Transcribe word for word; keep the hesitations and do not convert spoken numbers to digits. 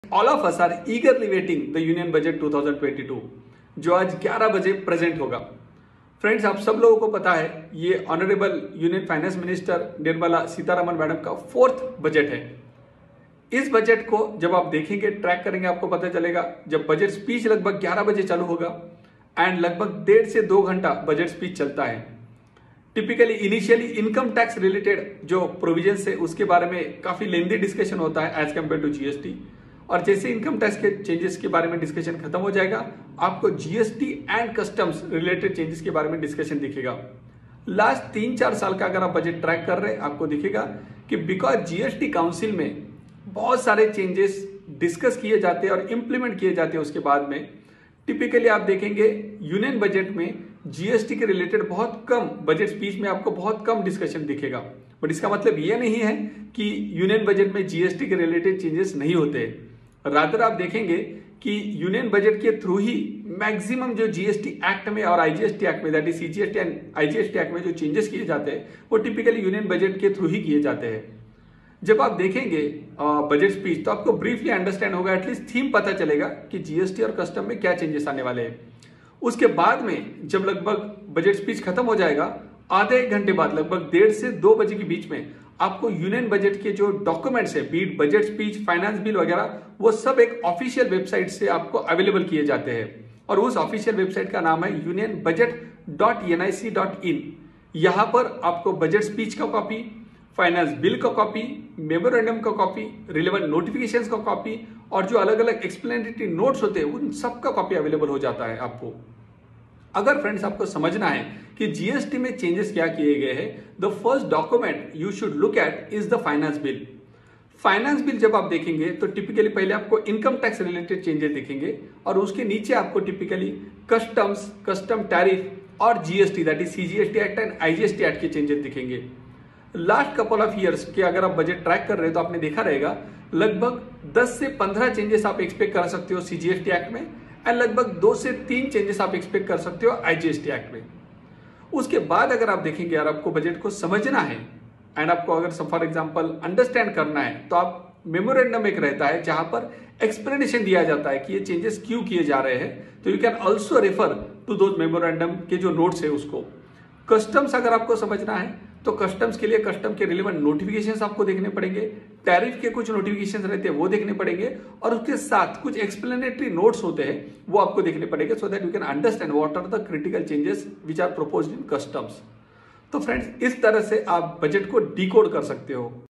All of us are eagerly waiting the union budget दो हज़ार बाईस जो आज ग्यारह बजे प्रेजेंट होगा। फ्रेंड्स, आप सब लोगों को पता है ये honourable union finance minister Nirmala Sitharaman madam का फोर्थ बजट है। इस बजट को जब आप देखेंगे, ट्रैक करेंगे, आपको पता चलेगा जब बजट स्पीच लगभग ग्यारह बजे चालू होगा एंड लगभग डेढ़ से दो घंटा बजट स्पीच चलता है। Typically initially income tax related जो प्रोविजन है उसके बारे में काफी लेंदी डिस्कशन होता है एज कम्पेयर टू जीएसटी, और जैसे इनकम टैक्स के चेंजेस के बारे में डिस्कशन खत्म हो जाएगा, आपको GST and customs related changes के बारे में डिस्कशन दिखेगा। लास्ट तीन चार साल का अगर आप बजट ट्रैक कर रहे हैं, आपको दिखेगा कि बिकॉज जीएसटी काउंसिल में बहुत सारे चेंजेस डिस्कस किए जाते हैं और इंप्लीमेंट किए जाते हैं, उसके बाद में टिपिकली आप देखेंगे यूनियन बजट में जीएसटी के रिलेटेड बहुत कम, बजट स्पीच में आपको बहुत कम डिस्कशन दिखेगा। बट इसका मतलब यह नहीं है कि यूनियन बजट में जीएसटी के रिलेटेड चेंजेस नहीं होते। रादर आप देखेंगे कि यूनियन बजट के थ्रू ही मैक्सिमम जो जीएसटी एक्ट में और आईजीएसटी एक्ट में, that is CGST and IGST act में जो चेंजेस किए जाते हैं वो टिपिकली यूनियन बजट के थ्रू ही किए जाते हैं। जब आप देखेंगे बजट स्पीच तो आपको ब्रीफली अंडरस्टैंड होगा, एटलीस्ट थीम पता चलेगा कि जीएसटी और कस्टम में क्या चेंजेस आने वाले हैं। उसके बाद में जब लगभग बजट स्पीच खत्म हो जाएगा, आधे एक घंटे बाद लगभग डेढ़ से दो बजे के बीच में आपको यूनियन बजट के जो डॉक्यूमेंट्स है, be it budget speech, finance bill वगैरह, वो सब एक ऑफिशियल वेबसाइट से आपको अवेलेबल किए जाते हैं। और उस ऑफिशियल वेबसाइट का नाम है union budget dot N I C dot in. यहां पर आपको बजट स्पीच का कॉपी, फाइनेंस बिल का कॉपी, मेमोरेंडम का कॉपी, रिलेवेंट नोटिफिकेशंस का कॉपी और जो अलग अलग एक्सप्लेनेटरी नोट्स होते हैं उन सब का कॉपी अवेलेबल हो जाता है आपको। अगर फ्रेंड्स आपको समझना है कि जीएसटी में चेंजेस क्या किए गए हैं, the first document you should look at is the finance bill. Finance bill जब आप देखेंगे तो टिपिकली पहले आपको इनकम टैक्स रिलेटेड चेंजेस दिखेंगे और उसके नीचे आपको टिपिकली कस्टम्स, कस्टम टैरिफ और GST, that is CGST act and IGST act के चेंजेस दिखेंगे। लास्ट कपल ऑफ ईयर्स के अगर आप बजट ट्रैक कर रहे हो तो आपने देखा रहेगा लगभग दस से पंद्रह चेंजेस आप एक्सपेक्ट कर सकते हो सीजीएसटी एक्ट में एंड लगभग दो से तीन चेंजेस आप एक्सपेक्ट कर सकते हो आईजीएसटी एक्ट में। उसके बाद अगर आप देखेंगे यार आपको बजट को समझना है एंड आपको अगर फॉर एग्जांपल अंडरस्टैंड करना है तो आप मेमोरेंडम एक रहता है जहां पर एक्सप्लेनेशन दिया जाता है कि ये चेंजेस क्यों किए जा रहे हैं, तो you can also refer to those memorandum के जो नोट्स है उसको। कस्टम्स अगर आपको समझना है तो कस्टम्स के लिए कस्टम के रिलेवेंट नोटिफिकेशंस आपको देखने पड़ेंगे, टैरिफ के कुछ नोटिफिकेशंस रहते हैं वो देखने पड़ेंगे और उसके साथ कुछ एक्सप्लेनेटरी नोट्स होते हैं वो आपको देखने पड़ेंगे, so that you can understand what are the critical changes which are proposed in customs. तो फ्रेंड्स, इस तरह से आप बजट को डिकोड कर सकते हो।